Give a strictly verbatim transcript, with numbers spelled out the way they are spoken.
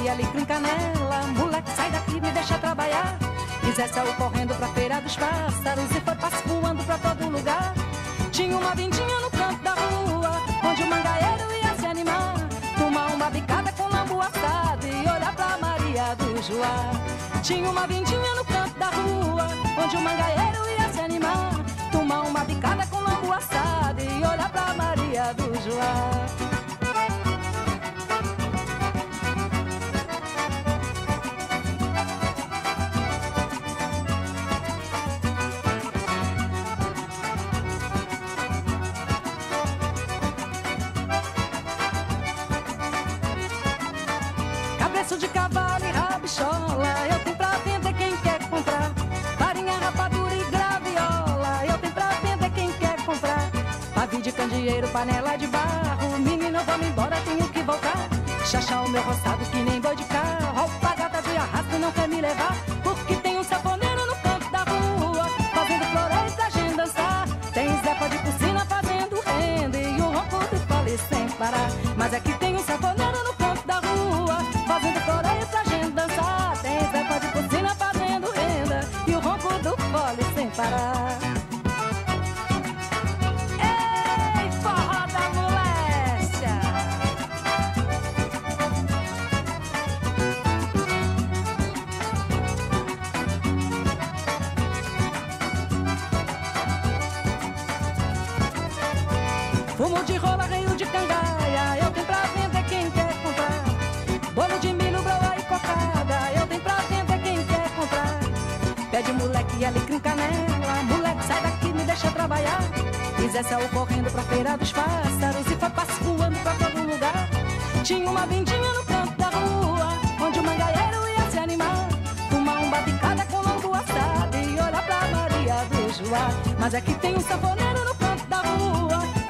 moleque, alecrim, canela. Moleque, sai daqui, me deixa trabalhar. E Zé saiu correndo pra feira dos pássaros e foi passo voando pra todo lugar. Tinha uma vindinha no canto da rua, onde o mangaeiro ia se animar, tomar uma bicada com lambu assado e olhar pra Maria do Joá. Tinha uma vindinha no canto da rua, onde o mangaeiro ia se animar, tomar uma bicada com lambu assado e olhar pra Maria do Joá. Cabeça de cavalo e rabichola, eu tenho pra vender quem quer comprar. Farinha, rapadura e graviola, eu tenho pra vender quem quer comprar. Pavio de candeeiro, panela de barro, menino, vamos embora, tenho que voltar. Chachá o meu roçado que nem boi de carro, alpagata de arrasto não quer me levar. Porque tem um saponeiro no canto da rua, fazendo floreio pra gente dançar. Tem Zepa de Porcina fazendo renda e o ronco do fole sem parar. Mas aqui tem um saponeiro no canto da rua, fazendo floreio pra gente dançar. Tem Zepa de Porcina fazendo renda e o ronco do fole sem parar. Ei, forró da moléstia! Fumo de rola, reio de cangaia, eu tenho pra vender quem quer comprar. Bolo de milho, broa e cocada, eu tenho pra vender quem quer comprar. Pede moleque, alecrim, canela. Moleque, sai daqui, me deixa trabalhar. E Zé saiu correndo pra feira dos pássaros e foi passo voando pra todo lugar. Tinha uma vindinha no canto da rua, onde o mangaeiro ia se animar, tomar uma bicada com lambu assado e olhar pra Maria do Joá. Mas aqui tem um sanfoneiro no canto da rua,